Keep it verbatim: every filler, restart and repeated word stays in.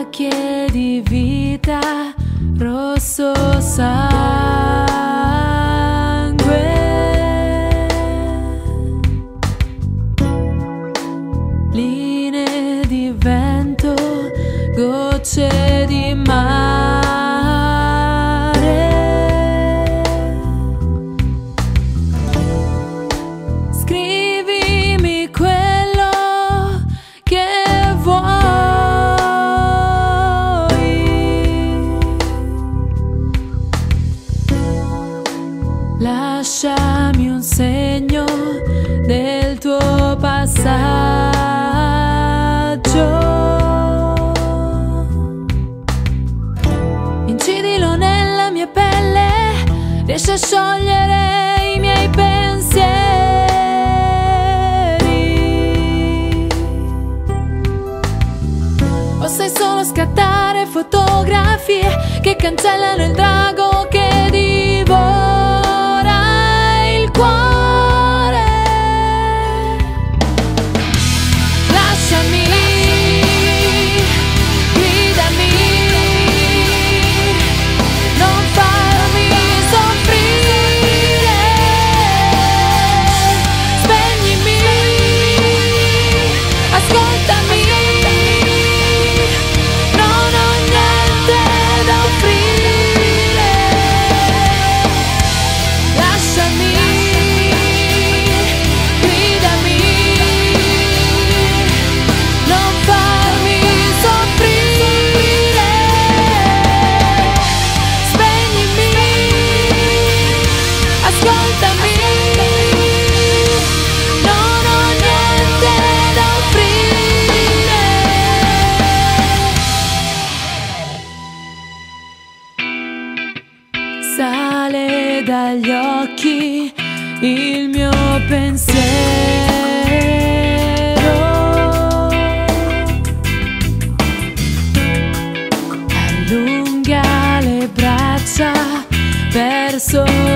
macchie di vita, rosso sangue, linee di vento, gocce di mare. Scrivimi quello che vuoi, lasciami un segno del tuo passaggio. Incidilo nella mia pelle, riesci a sciogliere i miei pensieri, o sai solo scattare fotografie che cancellano il drago che divora il cuore? Lasciami, guidami, non farmi soffrire, spegnimi, ascoltami, non ho niente da offrire. Lasciami, guidami, non farmi soffrire, spegnimi, ascoltami, non ho niente da offrire. Sale dagli occhi il mio pensiero, allunga le braccia verso